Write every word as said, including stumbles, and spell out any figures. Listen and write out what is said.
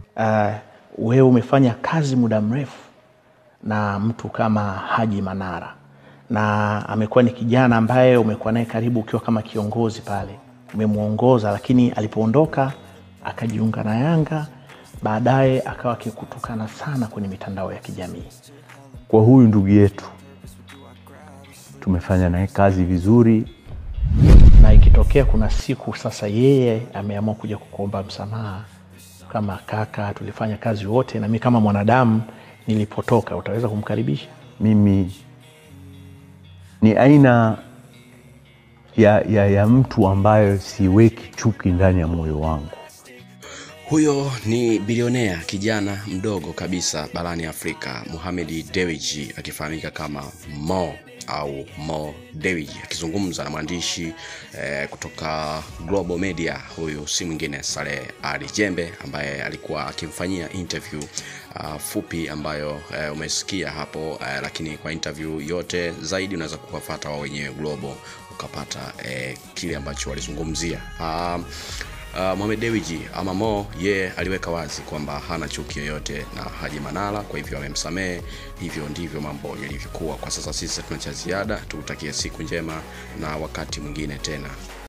uh, wewe umefanya kazi muda mrefu na mtu kama Haji Manara, na amekuwa ni kijana ambaye umekuwa naye karibu ukiwa kama kiongozi pale, umemuongoza, lakini alipoondoka akajiunga na Yanga, baadaye akawa akikutukana sana kwenye mitandao ya kijamii. Kwa huyu ndugu yetu tumefanya naye kazi vizuri, na ikitokea kuna siku sasa yeye ameamua kuja kukuomba msamaha kama kaka, tulifanya kazi wote na mimi kama mwanadamu nilipotoka, utaweza kumkaribisha? Mimi ni aina ya, ya, ya mtu ambayo siweki chuki ndani ya moyo wangu. Huyo ni bilionea kijana mdogo kabisa barani Afrika, Mohamed Dewji, akifahamika kama Mo au Mo Dewji, akizungumza na mwandishi eh, kutoka Global Media. Huyu si mwingine Saleh Ali Jembe, ambaye alikuwa akimfanyia interview uh, fupi ambayo uh, umesikia hapo, uh, lakini kwa interview yote zaidi unaweza kuwafuata wao wenyewe Global ukapata uh, kile ambacho walizungumzia. Uh, Uh, Mohamed Dewji ama Mo, ye aliweka wazi kwamba hana chuki yoyote na Haji Manara, kwa hivyo amemsamehe. Hivyo ndivyo mambo yalivyokuwa. Kwa sasa sisi tuna cha ziada, tukutakie siku njema na wakati mwingine tena.